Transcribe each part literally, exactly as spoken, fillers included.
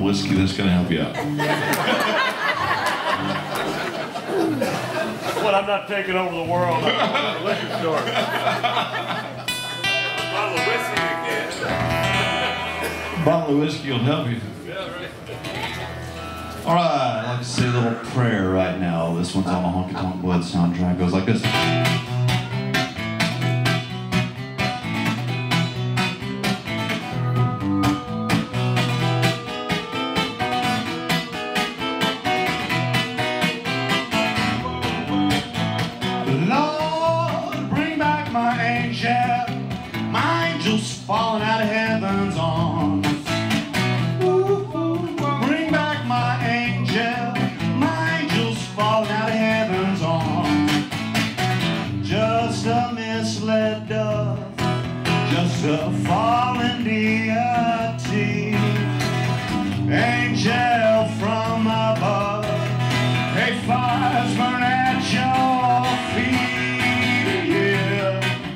of whiskey. That's going to help you out. Well, I'm not taking over the world. I'm going to the liquor store. A bottle of whiskey again. A bottle of whiskey will help you. Yeah, right. All right, I'd like to say a little prayer right now. This one's on the Honky Tonk Blood soundtrack. It goes like this. Lord, bring back my angel. My angel's falling out of heaven's arms. Just a misled dove, just a fallen deity, angel from above, hey, fires burn at your feet, yeah.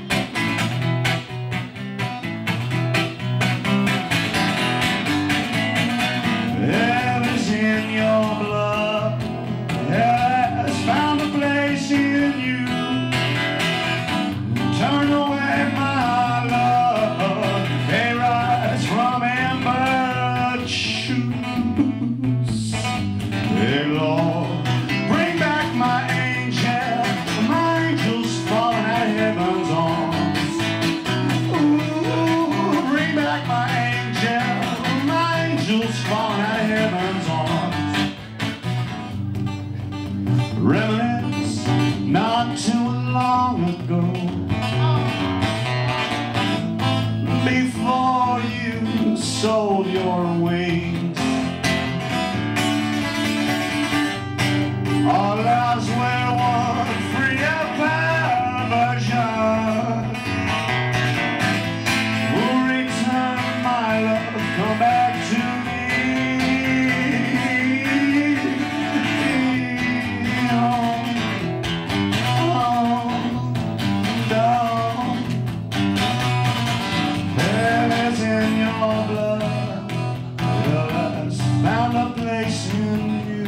Heaven's in your blood, has found a place in you. Turn away my love, they rise from amber shoes. Hey Lord, bring back my angel, my angel's falling out of heaven's arms. Ooh, bring back my angel, my angel's falling out of heaven's arms. Reminisce not too long ago, before you sold your wings. Our lives were one free perversion. Will return my love, come back to me. Oh, oh, no. In your blood, well, has found a place in you.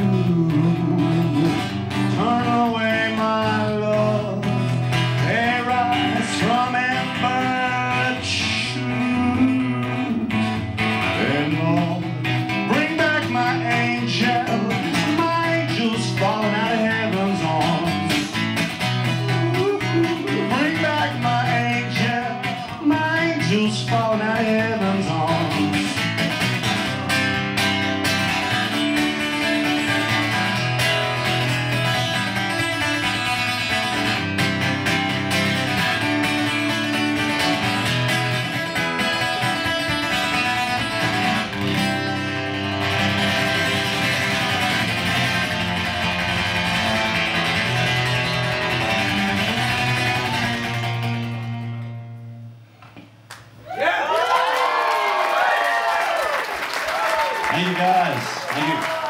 Turn away my love, they rise from amber shoes. And Lord, bring back my angel, my angel's falling out of heaven's arms. Bring back my angel, my angel's falling out of heaven's arms. Thank you guys. Thank you.